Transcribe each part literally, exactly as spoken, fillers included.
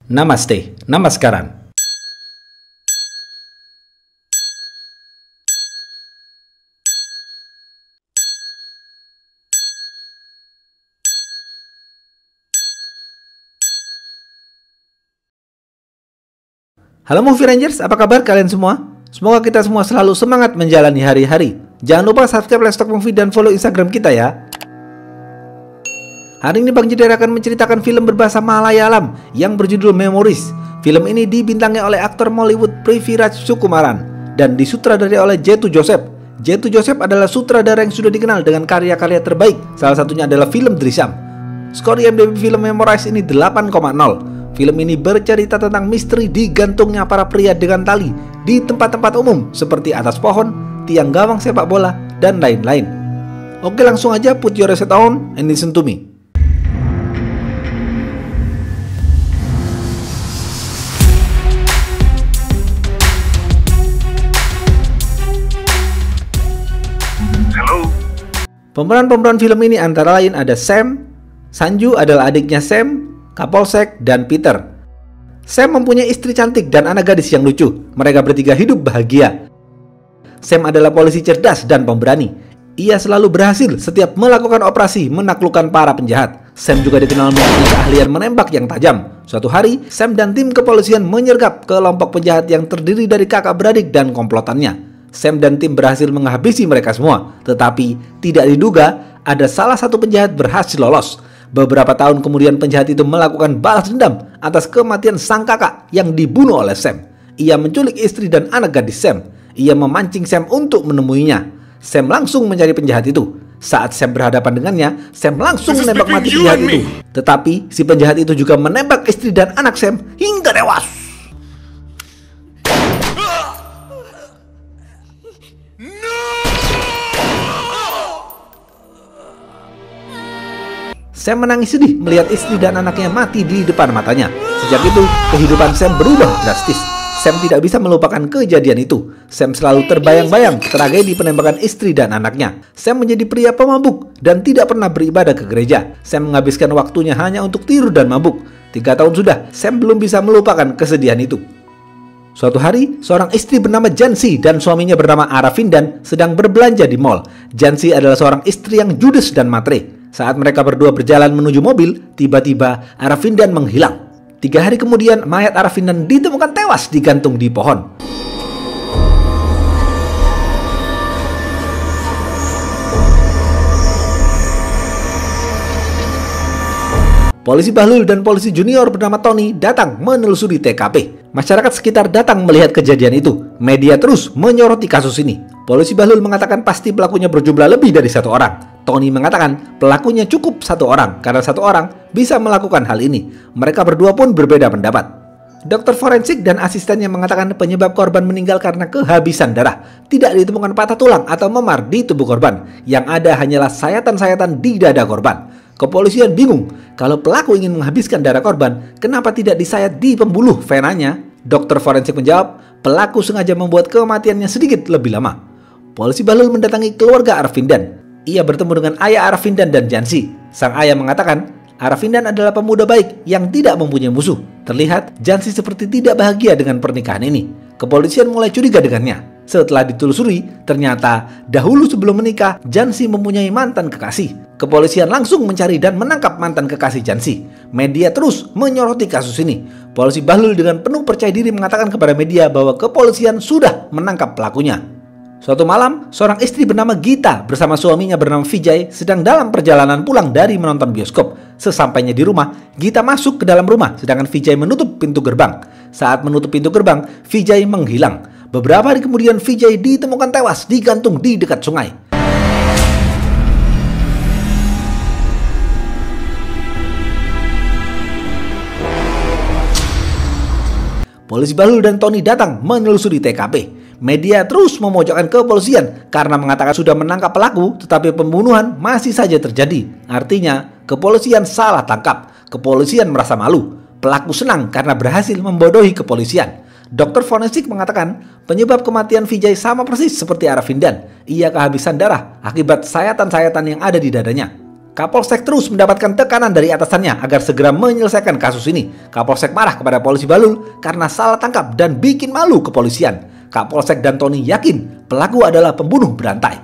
Namaste, Namaskaran. Halo Movie Rangers, apa kabar kalian semua? Semoga kita semua selalu semangat menjalani hari-hari. Jangan lupa subscribe Let's Talk Movie dan follow Instagram kita ya. Hari ini Bang Jedar akan menceritakan film berbahasa Malayalam yang berjudul Memories. Film ini dibintangi oleh aktor Mollywood Prithviraj Sukumaran dan disutradarai oleh J two Joseph. J two Joseph adalah sutradara yang sudah dikenal dengan karya-karya terbaik. Salah satunya adalah film Drishyam. Skor I M D B film Memories ini delapan koma nol. Film ini bercerita tentang misteri digantungnya para pria dengan tali di tempat-tempat umum seperti atas pohon, tiang gawang sepak bola, dan lain-lain. Oke, langsung aja put your headset on and listen to me. Hello. Pemeran-pemeran film ini antara lain ada Sam, Sanju adalah adiknya Sam, Kapolsek, dan Peter. Sam mempunyai istri cantik dan anak gadis yang lucu. Mereka bertiga hidup bahagia. Sam adalah polisi cerdas dan pemberani. Ia selalu berhasil setiap melakukan operasi menaklukkan para penjahat. Sam juga dikenal memiliki keahlian menembak yang tajam. Suatu hari, Sam dan tim kepolisian menyergap kelompok penjahat yang terdiri dari kakak beradik dan komplotannya. Sam dan tim berhasil menghabisi mereka semua. Tetapi tidak diduga ada salah satu penjahat berhasil lolos. Beberapa tahun kemudian penjahat itu melakukan balas dendam atas kematian sang kakak yang dibunuh oleh Sam. Ia menculik istri dan anak gadis Sam. Ia memancing Sam untuk menemuinya. Sam langsung mencari penjahat itu. Saat Sam berhadapan dengannya, Sam langsung menembak mati penjahat itu. Tetapi si penjahat itu juga menembak istri dan anak Sam hingga tewas. Sam menangis sedih melihat istri dan anaknya mati di depan matanya. Sejak itu, kehidupan Sam berubah drastis. Sam tidak bisa melupakan kejadian itu. Sam selalu terbayang-bayang tragedi penembakan istri dan anaknya. Sam menjadi pria pemabuk dan tidak pernah beribadah ke gereja. Sam menghabiskan waktunya hanya untuk tidur dan mabuk. Tiga tahun sudah, Sam belum bisa melupakan kesedihan itu. Suatu hari, seorang istri bernama Jansi dan suaminya bernama Aravindan sedang berbelanja di mall. Jansi adalah seorang istri yang judes dan matre. Saat mereka berdua berjalan menuju mobil, tiba-tiba Aravindan menghilang. Tiga hari kemudian, mayat Aravindan ditemukan tewas digantung di pohon. Polisi Bahlul dan polisi junior bernama Tony datang menelusuri T K P. Masyarakat sekitar datang melihat kejadian itu. Media terus menyoroti kasus ini. Polisi Bahlul mengatakan pasti pelakunya berjumlah lebih dari satu orang. Tony mengatakan pelakunya cukup satu orang karena satu orang bisa melakukan hal ini. Mereka berdua pun berbeda pendapat. Dokter forensik dan asistennya mengatakan penyebab korban meninggal karena kehabisan darah. Tidak ditemukan patah tulang atau memar di tubuh korban. Yang ada hanyalah sayatan-sayatan di dada korban. Kepolisian bingung, kalau pelaku ingin menghabiskan darah korban, kenapa tidak disayat di pembuluh venanya? Dokter forensik menjawab, pelaku sengaja membuat kematiannya sedikit lebih lama. Polisi Bahlul mendatangi keluarga Aravindan. Ia bertemu dengan ayah Aravindan dan Jansi. Sang ayah mengatakan, Aravindan adalah pemuda baik yang tidak mempunyai musuh. Terlihat Jansi seperti tidak bahagia dengan pernikahan ini. Kepolisian mulai curiga dengannya. Setelah ditelusuri, ternyata dahulu sebelum menikah, Jansi mempunyai mantan kekasih. Kepolisian langsung mencari dan menangkap mantan kekasih Jansi. Media terus menyoroti kasus ini. Polisi Bahlul dengan penuh percaya diri mengatakan kepada media bahwa kepolisian sudah menangkap pelakunya. Suatu malam, seorang istri bernama Gita bersama suaminya bernama Vijay sedang dalam perjalanan pulang dari menonton bioskop. Sesampainya di rumah, Gita masuk ke dalam rumah sedangkan Vijay menutup pintu gerbang. Saat menutup pintu gerbang, Vijay menghilang. Beberapa hari kemudian Vijay ditemukan tewas digantung di dekat sungai. Polisi Bahlul dan Tony datang menelusuri T K P. Media terus memojokkan kepolisian karena mengatakan sudah menangkap pelaku, tetapi pembunuhan masih saja terjadi. Artinya, kepolisian salah tangkap. Kepolisian merasa malu. Pelaku senang karena berhasil membodohi kepolisian. Dokter forensik mengatakan penyebab kematian Vijay sama persis seperti Aravindan. Ia kehabisan darah akibat sayatan-sayatan yang ada di dadanya. Kapolsek terus mendapatkan tekanan dari atasannya agar segera menyelesaikan kasus ini. Kapolsek marah kepada polisi Bahlul karena salah tangkap dan bikin malu kepolisian. Kapolsek dan Tony yakin pelaku adalah pembunuh berantai.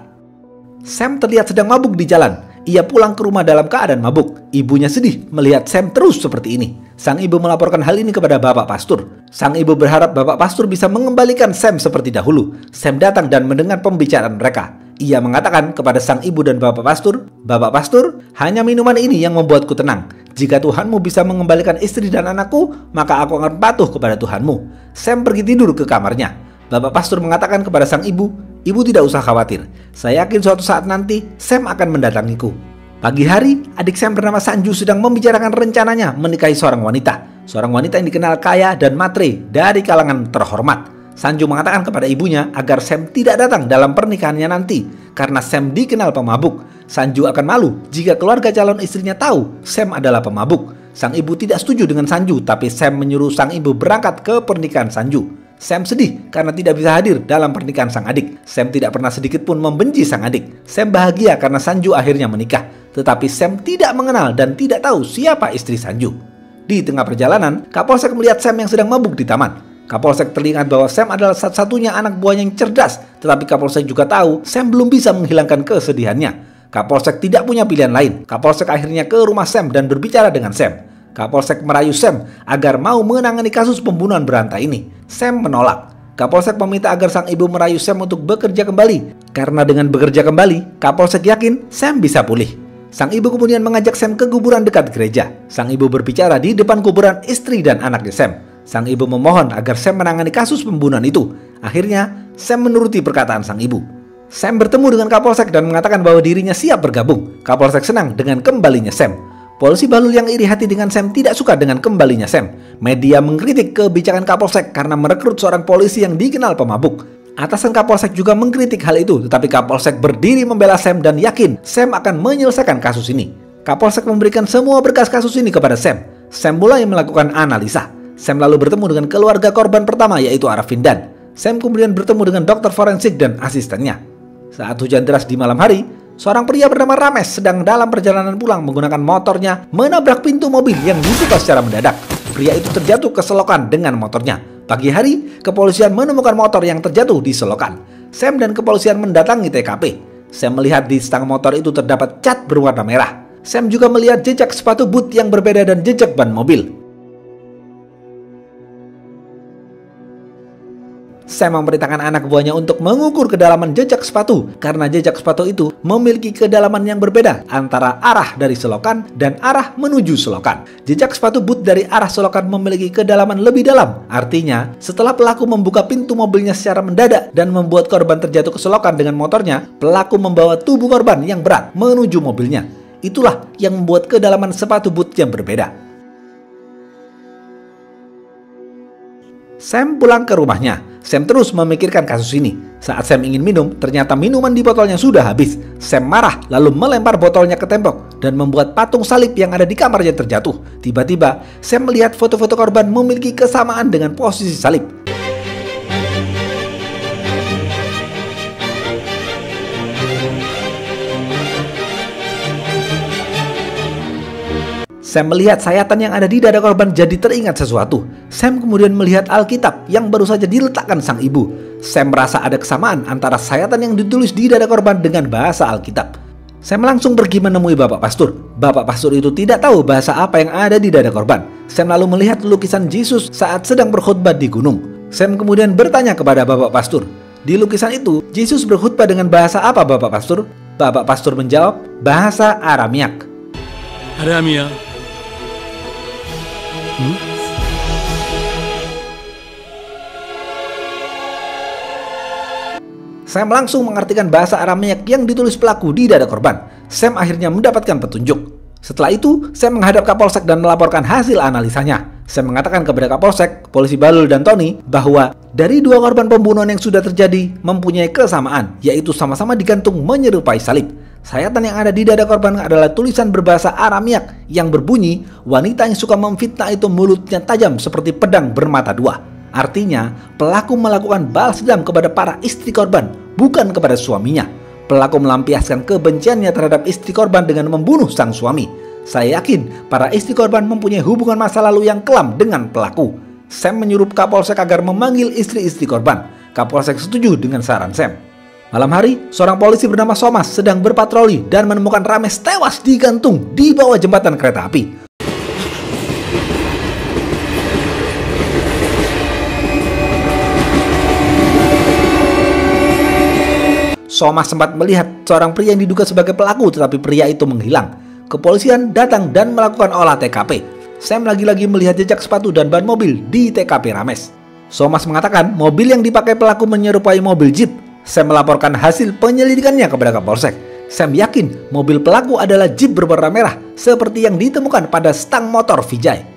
Sam terlihat sedang mabuk di jalan. Ia pulang ke rumah dalam keadaan mabuk. Ibunya sedih melihat Sam terus seperti ini. Sang ibu melaporkan hal ini kepada Bapak Pastur. Sang ibu berharap Bapak Pastur bisa mengembalikan Sam seperti dahulu. Sam datang dan mendengar pembicaraan mereka. Ia mengatakan kepada sang ibu dan Bapak Pastur, "Bapak Pastur, hanya minuman ini yang membuatku tenang. Jika Tuhanmu bisa mengembalikan istri dan anakku, maka aku akan patuh kepada Tuhanmu." Sam pergi tidur ke kamarnya. Bapak Pastur mengatakan kepada sang ibu, "Ibu tidak usah khawatir. Saya yakin suatu saat nanti Sam akan mendatangiku." Pagi hari, adik Sam bernama Sanju sedang membicarakan rencananya menikahi seorang wanita. Seorang wanita yang dikenal kaya dan matre dari kalangan terhormat. Sanju mengatakan kepada ibunya agar Sam tidak datang dalam pernikahannya nanti karena Sam dikenal pemabuk. Sanju akan malu jika keluarga calon istrinya tahu Sam adalah pemabuk. Sang ibu tidak setuju dengan Sanju, tapi Sam menyuruh sang ibu berangkat ke pernikahan Sanju. Sam sedih karena tidak bisa hadir dalam pernikahan sang adik. Sam tidak pernah sedikit pun membenci sang adik. Sam bahagia karena Sanju akhirnya menikah. Tetapi Sam tidak mengenal dan tidak tahu siapa istri Sanju. Di tengah perjalanan, Kapolsek melihat Sam yang sedang mabuk di taman. Kapolsek teringat bahwa Sam adalah satu-satunya anak buahnya yang cerdas. Tetapi Kapolsek juga tahu Sam belum bisa menghilangkan kesedihannya. Kapolsek tidak punya pilihan lain. Kapolsek akhirnya ke rumah Sam dan berbicara dengan Sam. Kapolsek merayu Sam agar mau menangani kasus pembunuhan berantai ini. Sam menolak. Kapolsek meminta agar sang ibu merayu Sam untuk bekerja kembali. Karena dengan bekerja kembali, Kapolsek yakin Sam bisa pulih. Sang ibu kemudian mengajak Sam ke kuburan dekat gereja. Sang ibu berbicara di depan kuburan istri dan anaknya Sam. Sang ibu memohon agar Sam menangani kasus pembunuhan itu. Akhirnya, Sam menuruti perkataan sang ibu. Sam bertemu dengan Kapolsek dan mengatakan bahwa dirinya siap bergabung. Kapolsek senang dengan kembalinya Sam. Polisi Bahlul yang iri hati dengan Sam tidak suka dengan kembalinya Sam. Media mengkritik kebijakan Kapolsek karena merekrut seorang polisi yang dikenal pemabuk. Atasan Kapolsek juga mengkritik hal itu, tetapi Kapolsek berdiri membela Sam dan yakin Sam akan menyelesaikan kasus ini. Kapolsek memberikan semua berkas kasus ini kepada Sam. Sam mulai melakukan analisa. Sam lalu bertemu dengan keluarga korban pertama, yaitu Arifin Dan. Sam kemudian bertemu dengan dokter forensik dan asistennya. Saat hujan deras di malam hari, seorang pria bernama Rames sedang dalam perjalanan pulang menggunakan motornya menabrak pintu mobil yang dibuka secara mendadak. Pria itu terjatuh ke selokan dengan motornya. Pagi hari, kepolisian menemukan motor yang terjatuh di selokan. Sam dan kepolisian mendatangi T K P. Sam melihat di stang motor itu terdapat cat berwarna merah. Sam juga melihat jejak sepatu boot yang berbeda dan jejak ban mobil. Sam memerintahkan anak buahnya untuk mengukur kedalaman jejak sepatu karena jejak sepatu itu memiliki kedalaman yang berbeda antara arah dari selokan dan arah menuju selokan. Jejak sepatu boot dari arah selokan memiliki kedalaman lebih dalam. Artinya, setelah pelaku membuka pintu mobilnya secara mendadak dan membuat korban terjatuh ke selokan dengan motornya, pelaku membawa tubuh korban yang berat menuju mobilnya. Itulah yang membuat kedalaman sepatu boot yang berbeda. Sam pulang ke rumahnya. Sam terus memikirkan kasus ini. Saat Sam ingin minum, ternyata minuman di botolnya sudah habis. Sam marah lalu melempar botolnya ke tembok dan membuat patung salib yang ada di kamarnya terjatuh. Tiba-tiba, Sam melihat foto-foto korban memiliki kesamaan dengan posisi salib. Sam melihat sayatan yang ada di dada korban jadi teringat sesuatu. Sam kemudian melihat Alkitab yang baru saja diletakkan sang ibu. Sam merasa ada kesamaan antara sayatan yang ditulis di dada korban dengan bahasa Alkitab. Sam langsung pergi menemui Bapak Pastur. Bapak Pastur itu tidak tahu bahasa apa yang ada di dada korban. Sam lalu melihat lukisan Yesus saat sedang berkhutbah di gunung. Sam kemudian bertanya kepada Bapak Pastur, di lukisan itu Yesus berkhutbah dengan bahasa apa Bapak Pastur? Bapak Pastur menjawab, bahasa Aramiak. Aramia. Hmm? Sam langsung mengartikan bahasa Aramiak yang ditulis pelaku di dada korban. Sam akhirnya mendapatkan petunjuk. Setelah itu, Sam menghadap Kapolsek dan melaporkan hasil analisanya. Sam mengatakan kepada Kapolsek, polisi Bahlul dan Tony bahwa dari dua korban pembunuhan yang sudah terjadi mempunyai kesamaan, yaitu sama-sama digantung menyerupai salib. Sayatan yang ada di dada korban adalah tulisan berbahasa Aramiak yang berbunyi, wanita yang suka memfitnah itu mulutnya tajam seperti pedang bermata dua. Artinya, pelaku melakukan balas dendam kepada para istri korban, bukan kepada suaminya. Pelaku melampiaskan kebenciannya terhadap istri korban dengan membunuh sang suami. Saya yakin para istri korban mempunyai hubungan masa lalu yang kelam dengan pelaku. Sam menyuruh Kapolsek agar memanggil istri-istri korban. Kapolsek setuju dengan saran Sam. Malam hari, seorang polisi bernama Somas sedang berpatroli dan menemukan Rames tewas digantung di bawah jembatan kereta api. Somas sempat melihat seorang pria yang diduga sebagai pelaku, tetapi pria itu menghilang. Kepolisian datang dan melakukan olah T K P. Sam lagi-lagi melihat jejak sepatu dan ban mobil di T K P Rames. Somas mengatakan mobil yang dipakai pelaku menyerupai mobil Jeep. Sam melaporkan hasil penyelidikannya kepada Kapolsek. Sam yakin mobil pelaku adalah Jeep berwarna merah seperti yang ditemukan pada stang motor Vijay.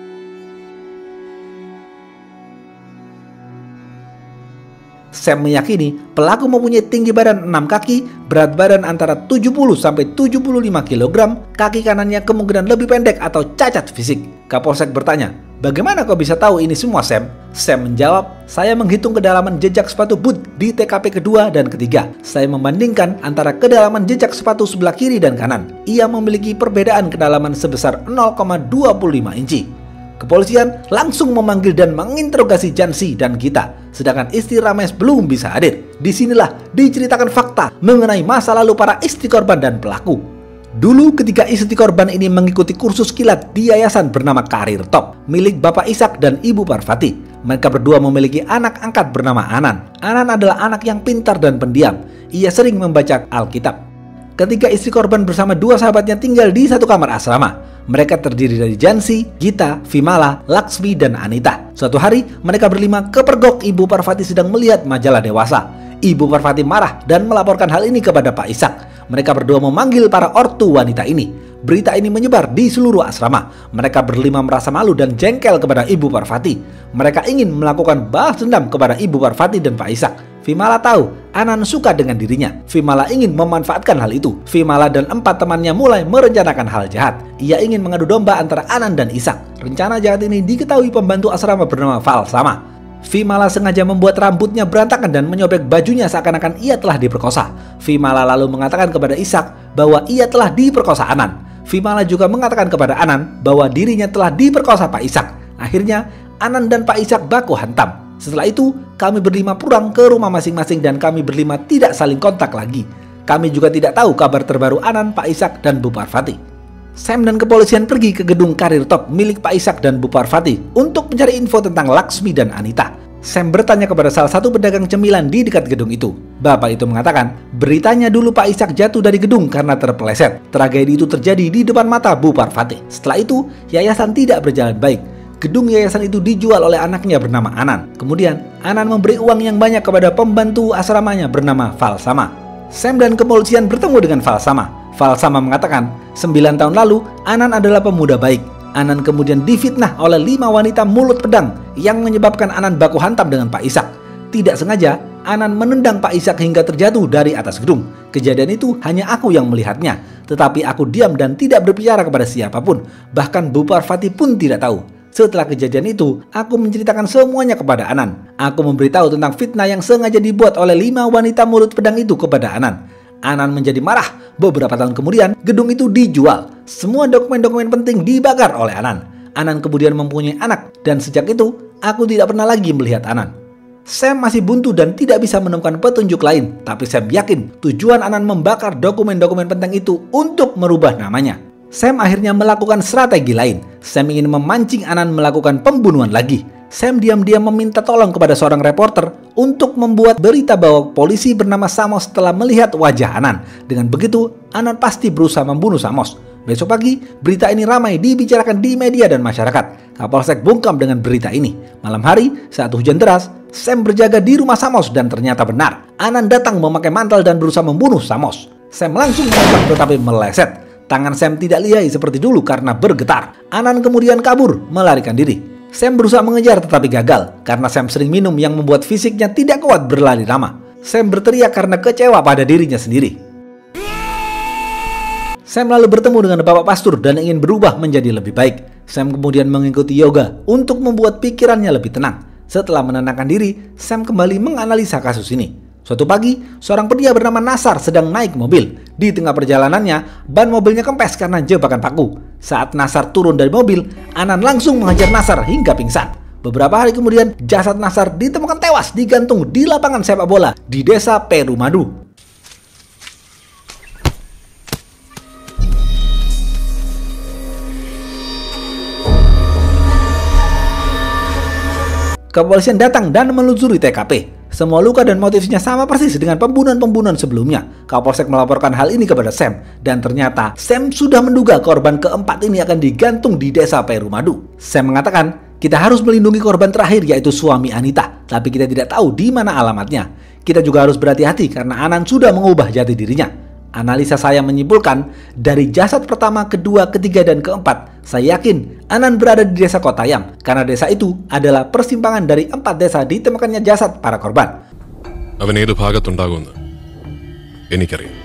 Sam meyakini pelaku mempunyai tinggi badan enam kaki, berat badan antara tujuh puluh sampai tujuh puluh lima kilogram, kaki kanannya kemungkinan lebih pendek atau cacat fisik. Kapolsek bertanya, "Bagaimana kau bisa tahu ini semua, Sam?" Sam menjawab, "Saya menghitung kedalaman jejak sepatu boot di T K P kedua dan ketiga. Saya membandingkan antara kedalaman jejak sepatu sebelah kiri dan kanan. Ia memiliki perbedaan kedalaman sebesar nol koma dua lima inci." Kepolisian langsung memanggil dan menginterogasi Jansi dan Gita, sedangkan istri Rames belum bisa hadir. Disinilah diceritakan fakta mengenai masa lalu para istri korban dan pelaku. Dulu ketika istri korban ini mengikuti kursus kilat di yayasan bernama Karir Top, milik Bapak Ishak dan Ibu Parvati. Mereka berdua memiliki anak angkat bernama Anan. Anan adalah anak yang pintar dan pendiam. Ia sering membaca Alkitab. Ketika istri korban bersama dua sahabatnya tinggal di satu kamar asrama. Mereka terdiri dari Jansi, Gita, Vimala, Laksmi, dan Anita. Suatu hari, mereka berlima kepergok Ibu Parvati sedang melihat majalah dewasa. Ibu Parvati marah dan melaporkan hal ini kepada Pak Ishak. Mereka berdua memanggil para ortu wanita ini. Berita ini menyebar di seluruh asrama. Mereka berlima merasa malu dan jengkel kepada Ibu Parvati. Mereka ingin melakukan balas dendam kepada Ibu Parvati dan Pak Ishak. Vimala tahu Anan suka dengan dirinya. Vimala ingin memanfaatkan hal itu. Vimala dan empat temannya mulai merencanakan hal jahat. Ia ingin mengadu domba antara Anan dan Ishak. Rencana jahat ini diketahui pembantu asrama bernama Valsama. Vimala sengaja membuat rambutnya berantakan dan menyobek bajunya seakan-akan ia telah diperkosa. Vimala lalu mengatakan kepada Ishak bahwa ia telah diperkosa Anan. Vimala juga mengatakan kepada Anan bahwa dirinya telah diperkosa Pak Ishak. Akhirnya Anan dan Pak Ishak baku hantam. Setelah itu, kami berlima pulang ke rumah masing-masing dan kami berlima tidak saling kontak lagi. Kami juga tidak tahu kabar terbaru Anan, Pak Ishak, dan Bu Parvati. Sam dan kepolisian pergi ke gedung Karir Top milik Pak Ishak dan Bu Parvati untuk mencari info tentang Laksmi dan Anita. Sam bertanya kepada salah satu pedagang cemilan di dekat gedung itu. Bapak itu mengatakan, beritanya dulu Pak Ishak jatuh dari gedung karena terpeleset. Tragedi itu terjadi di depan mata Bu Parvati. Setelah itu, yayasan tidak berjalan baik. Gedung yayasan itu dijual oleh anaknya bernama Anan. Kemudian, Anan memberi uang yang banyak kepada pembantu asramanya bernama Valsama. Sam dan kepolisian bertemu dengan Valsama. Valsama mengatakan, sembilan tahun lalu, Anan adalah pemuda baik. Anan kemudian difitnah oleh lima wanita mulut pedang yang menyebabkan Anan baku hantam dengan Pak Ishak. Tidak sengaja, Anan menendang Pak Ishak hingga terjatuh dari atas gedung. Kejadian itu hanya aku yang melihatnya. Tetapi aku diam dan tidak berbicara kepada siapapun. Bahkan Bu Parvati pun tidak tahu. Setelah kejadian itu, aku menceritakan semuanya kepada Anan. Aku memberitahu tentang fitnah yang sengaja dibuat oleh lima wanita mulut pedang itu kepada Anan. Anan menjadi marah. Beberapa tahun kemudian, gedung itu dijual. Semua dokumen-dokumen penting dibakar oleh Anan. Anan kemudian mempunyai anak, dan sejak itu, aku tidak pernah lagi melihat Anan. Sam masih buntu dan tidak bisa menemukan petunjuk lain, tapi Sam yakin tujuan Anan membakar dokumen-dokumen penting itu untuk merubah namanya. Sam akhirnya melakukan strategi lain. Sam ingin memancing Anan melakukan pembunuhan lagi. Sam diam-diam meminta tolong kepada seorang reporter untuk membuat berita bahwa polisi bernama Samos telah melihat wajah Anan. Dengan begitu, Anan pasti berusaha membunuh Samos. Besok pagi, berita ini ramai dibicarakan di media dan masyarakat. Kapolsek bungkam dengan berita ini. Malam hari, saat hujan deras, Sam berjaga di rumah Samos dan ternyata benar. Anan datang memakai mantel dan berusaha membunuh Samos. Sam langsung menembak tetapi meleset. Tangan Sam tidak lihai seperti dulu karena bergetar. Anan kemudian kabur, melarikan diri. Sam berusaha mengejar tetapi gagal karena Sam sering minum yang membuat fisiknya tidak kuat berlari lama. Sam berteriak karena kecewa pada dirinya sendiri. Sam lalu bertemu dengan Bapak Pastur dan ingin berubah menjadi lebih baik. Sam kemudian mengikuti yoga untuk membuat pikirannya lebih tenang. Setelah menenangkan diri, Sam kembali menganalisa kasus ini. Suatu pagi, seorang pria bernama Nasar sedang naik mobil. Di tengah perjalanannya, ban mobilnya kempes karena jebakan paku. Saat Nasar turun dari mobil, Anan langsung mengejar Nasar hingga pingsan. Beberapa hari kemudian, jasad Nasar ditemukan tewas digantung di lapangan sepak bola di desa Perumadu. Kepolisian datang dan menelusuri T K P. Semua luka dan motifnya sama persis dengan pembunuhan-pembunuhan sebelumnya. Kapolsek melaporkan hal ini kepada Sam. Dan ternyata Sam sudah menduga korban keempat ini akan digantung di desa Perumadu. Sam mengatakan, kita harus melindungi korban terakhir yaitu suami Anita. Tapi kita tidak tahu di mana alamatnya. Kita juga harus berhati-hati karena Anan sudah mengubah jati dirinya. Analisa saya menyimpulkan, dari jasad pertama, kedua, ketiga, dan keempat, saya yakin Anan berada di desa Kottayam, karena desa itu adalah persimpangan dari empat desa ditemukannya jasad para korban. അവൻ ഏത് ഭാഗത്തുണ്ടാകുമെന്ന് എനിക്കറിയാം.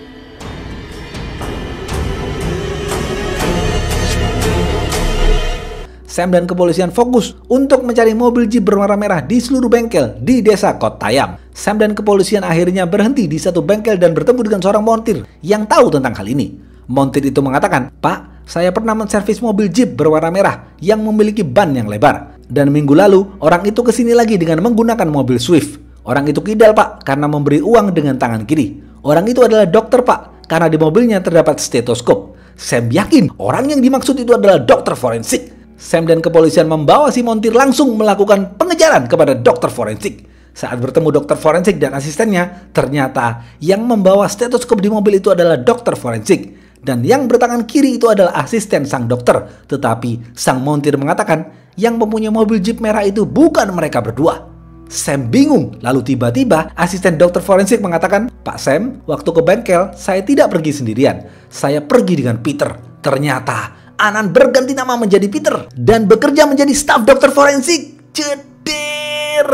Sam dan kepolisian fokus untuk mencari mobil jeep berwarna merah di seluruh bengkel di desa Kottayam. Sam dan kepolisian akhirnya berhenti di satu bengkel dan bertemu dengan seorang montir yang tahu tentang hal ini. Montir itu mengatakan, "Pak, saya pernah menservis mobil jeep berwarna merah yang memiliki ban yang lebar. Dan minggu lalu, orang itu kesini lagi dengan menggunakan mobil Swift. Orang itu kidal, Pak, karena memberi uang dengan tangan kiri. Orang itu adalah dokter, Pak, karena di mobilnya terdapat stetoskop." Sam yakin orang yang dimaksud itu adalah dokter forensik. Sam dan kepolisian membawa si montir langsung melakukan pengejaran kepada dokter forensik. Saat bertemu dokter forensik dan asistennya, ternyata yang membawa stetoskop di mobil itu adalah dokter forensik. Dan yang bertangan kiri itu adalah asisten sang dokter. Tetapi sang montir mengatakan yang mempunyai mobil jeep merah itu bukan mereka berdua. Sam bingung, lalu tiba-tiba asisten dokter forensik mengatakan, "Pak Sam, waktu ke bengkel, saya tidak pergi sendirian. Saya pergi dengan Peter." Ternyata Anan berganti nama menjadi Peter dan bekerja menjadi staf dokter forensik. Ceder.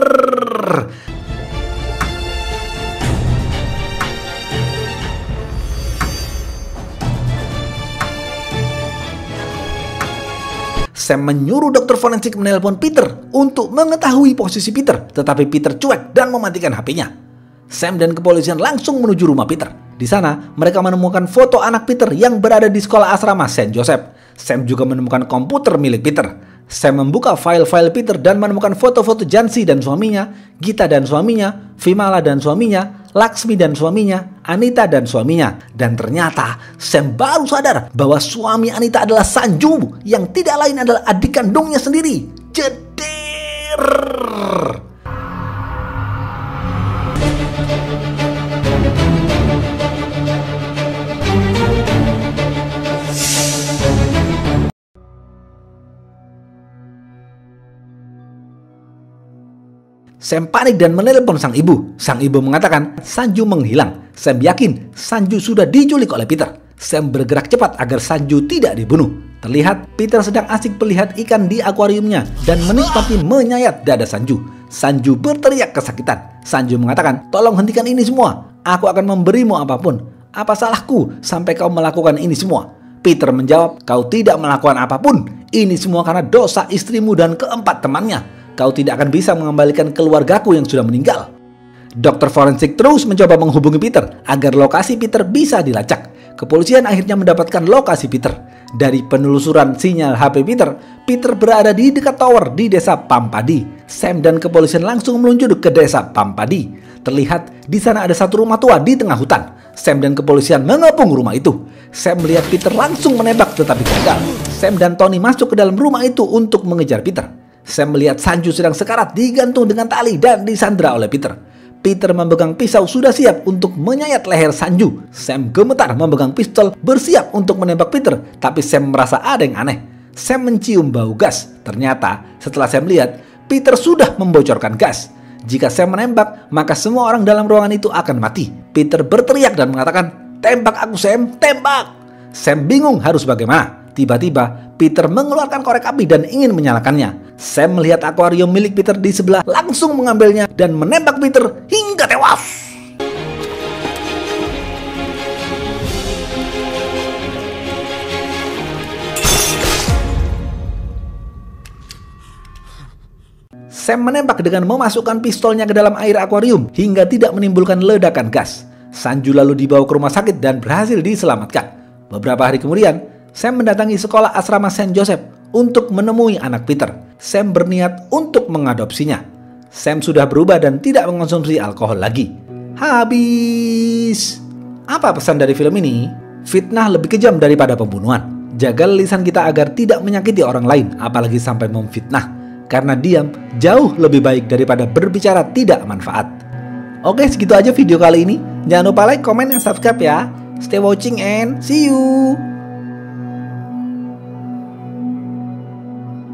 Sam menyuruh dokter forensik menelpon Peter untuk mengetahui posisi Peter, tetapi Peter cuek dan mematikan H P-nya. Sam dan kepolisian langsung menuju rumah Peter. Di sana, mereka menemukan foto anak Peter yang berada di sekolah asrama Saint Joseph. Sam juga menemukan komputer milik Peter. Sam membuka file-file Peter dan menemukan foto-foto Jansi dan suaminya, Gita dan suaminya, Vimala dan suaminya, Laksmi dan suaminya, Anita dan suaminya. Dan ternyata Sam baru sadar bahwa suami Anita adalah Sanju yang tidak lain adalah adik kandungnya sendiri. Jeder. Sam panik dan menelpon sang ibu. Sang ibu mengatakan Sanju menghilang. Sam yakin Sanju sudah diculik oleh Peter. Sam bergerak cepat agar Sanju tidak dibunuh. Terlihat Peter sedang asik melihat ikan di akuariumnya dan menikmati menyayat dada Sanju. Sanju berteriak kesakitan. Sanju mengatakan, "Tolong hentikan ini semua. Aku akan memberimu apapun. Apa salahku sampai kau melakukan ini semua?" Peter menjawab, "Kau tidak melakukan apapun. Ini semua karena dosa istrimu dan keempat temannya. Kau tidak akan bisa mengembalikan keluargaku yang sudah meninggal." Dokter forensik terus mencoba menghubungi Peter agar lokasi Peter bisa dilacak. Kepolisian akhirnya mendapatkan lokasi Peter. Dari penelusuran sinyal H P Peter, Peter berada di dekat tower di desa Pampadi. Sam dan kepolisian langsung meluncur ke desa Pampadi. Terlihat di sana ada satu rumah tua di tengah hutan. Sam dan kepolisian mengepung rumah itu. Sam melihat Peter langsung menembak tetapi gagal. Sam dan Tony masuk ke dalam rumah itu untuk mengejar Peter. Sam melihat Sanju sedang sekarat digantung dengan tali dan disandra oleh Peter. Peter memegang pisau sudah siap untuk menyayat leher Sanju. Sam gemetar memegang pistol bersiap untuk menembak Peter, tapi Sam merasa ada yang aneh. Sam mencium bau gas. Ternyata setelah Sam lihat, Peter sudah membocorkan gas. Jika Sam menembak, maka semua orang dalam ruangan itu akan mati. Peter berteriak dan mengatakan, "Tembak aku Sam, tembak!" Sam bingung harus bagaimana. Tiba-tiba Peter mengeluarkan korek api dan ingin menyalakannya. Sam melihat akuarium milik Peter di sebelah, langsung mengambilnya dan menembak Peter hingga tewas. Sam menembak dengan memasukkan pistolnya ke dalam air akuarium hingga tidak menimbulkan ledakan gas. Sanju lalu dibawa ke rumah sakit dan berhasil diselamatkan. Beberapa hari kemudian, Sam mendatangi sekolah asrama Saint Joseph untuk menemui anak Peter. Sam berniat untuk mengadopsinya. Sam sudah berubah dan tidak mengonsumsi alkohol lagi. Habis. Apa pesan dari film ini? Fitnah lebih kejam daripada pembunuhan. Jaga lisan kita agar tidak menyakiti orang lain, apalagi sampai memfitnah. Karena diam jauh lebih baik daripada berbicara tidak manfaat. Oke, segitu aja video kali ini. Jangan lupa like, comment, dan subscribe ya. Stay watching and see you.